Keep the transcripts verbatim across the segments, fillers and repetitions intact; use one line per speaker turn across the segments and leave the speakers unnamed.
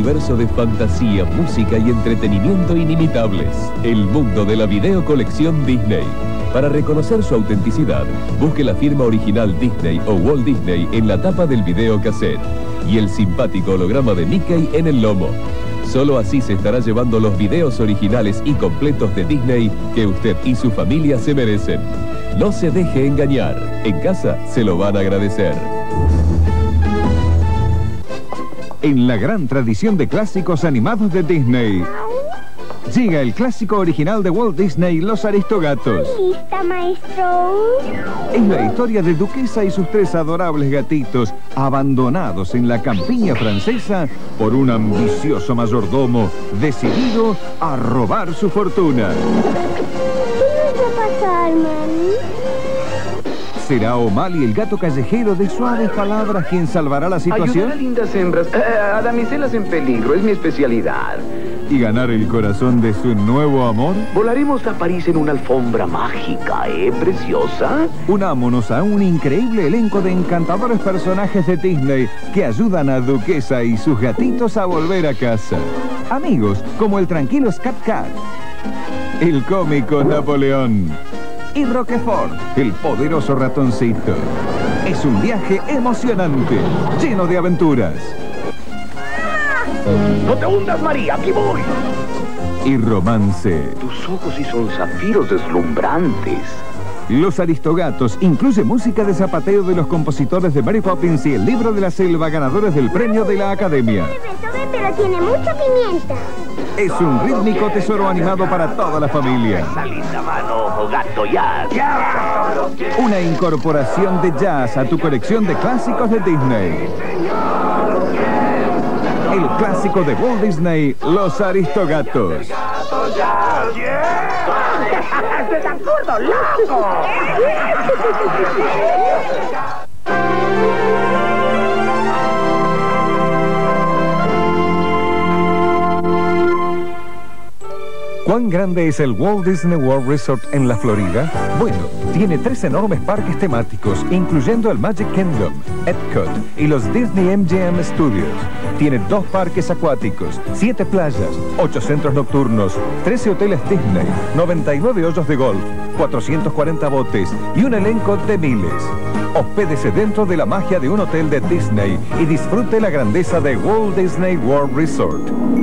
universo de fantasía, música y entretenimiento inimitables. El mundo de la videocolección Disney. Para reconocer su autenticidad, busque la firma original Disney o Walt Disney en la tapa del videocassette y el simpático holograma de Mickey en el lomo. Solo así se estará llevando los videos originales y completos de Disney que usted y su familia se merecen. No se deje engañar. En casa se lo van a agradecer.
En la gran tradición de clásicos animados de Disney, llega el clásico original de Walt Disney, Los Aristogatos.
¿Lista, maestro?
Es la historia de Duquesa y sus tres adorables gatitos, abandonados en la campiña francesa por un ambicioso mayordomo decidido a robar su fortuna.
¿Qué nos va a pasar, mami?
¿Será O'Malley, el gato callejero de suaves palabras, quien salvará la situación?
Ayudar a lindas hembras, eh, a damiselas en peligro, es mi especialidad.
¿Y ganar el corazón de su nuevo amor?
Volaremos a París en una alfombra mágica, ¿eh, preciosa?
Unámonos a un increíble elenco de encantadores personajes de Disney que ayudan a Duquesa y sus gatitos a volver a casa. Amigos como el tranquilo Scat Cat, el cómico Napoleón y Roquefort, el poderoso ratoncito. Es un viaje emocionante, lleno de aventuras.
¡No te hundas, María! ¡Aquí voy!
Y romance.
Tus ojos sí son zafiros deslumbrantes.
Los Aristogatos incluye música de zapateo de los compositores de Mary Poppins y El Libro de la Selva, ganadores del premio de la Academia.
Pero tiene mucha pimienta.
Es un rítmico tesoro animado para toda la familia.
Esa linda mano, gato jazz.
Una incorporación de jazz a tu colección de clásicos de Disney. El clásico de Walt Disney, Los Aristogatos.
¡Estás absurdo, loco!
¿Cuán grande es el Walt Disney World Resort en la Florida? Bueno, tiene tres enormes parques temáticos, incluyendo el Magic Kingdom, Epcot y los Disney M G M Studios. Tiene dos parques acuáticos, siete playas, ocho centros nocturnos, trece hoteles Disney, noventa y nueve hoyos de golf, cuatrocientos cuarenta botes y un elenco de miles. Hospédese dentro de la magia de un hotel de Disney y disfrute la grandeza de Walt Disney World Resort.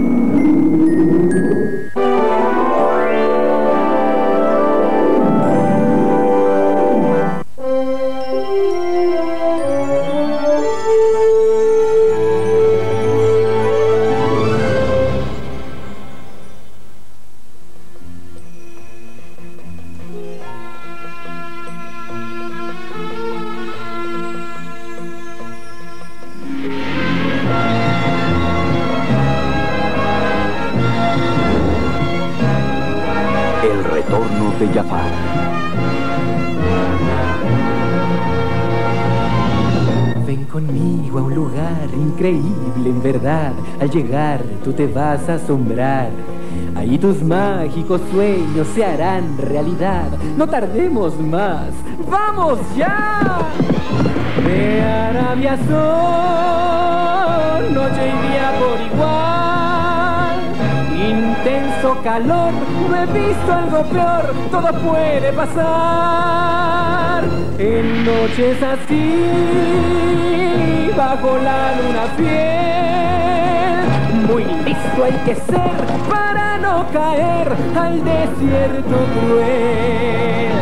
El retorno de Jafar.
Ven conmigo a un lugar increíble, en verdad. Al llegar tú te vas a asombrar. Ahí tus mágicos sueños se harán realidad. No tardemos más. ¡Vamos ya! De Arabia son noche y día por igual. Intenso calor, no he visto algo peor. Todo puede pasar. En noches así, bajo la luna fiel, muy listo hay que ser para no caer al desierto cruel.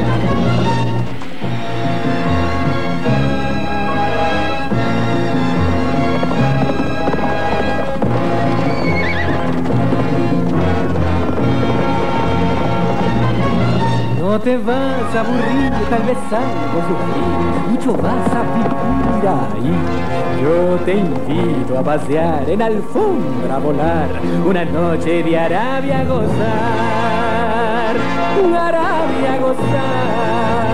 No te vas a aburrir, tal vez algo sufrir, mucho vas a vivir ahí. Yo te invito a pasear en alfombra, a volar, una noche de Arabia a gozar, Arabia a gozar.